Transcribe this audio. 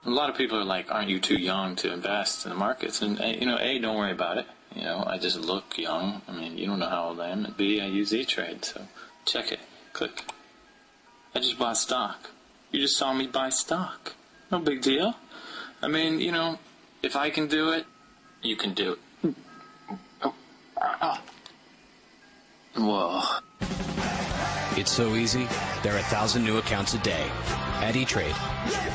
A lot of people are like, aren't you too young to invest in the markets? And, A, don't worry about it. I just look young. I mean, you don't know how old I am. And B, I use E-Trade, so check it. Click. I just bought stock. You just saw me buy stock. No big deal. I mean, if I can do it, you can do it. Whoa. It's so easy. There are 1,000 new accounts a day. At E-Trade,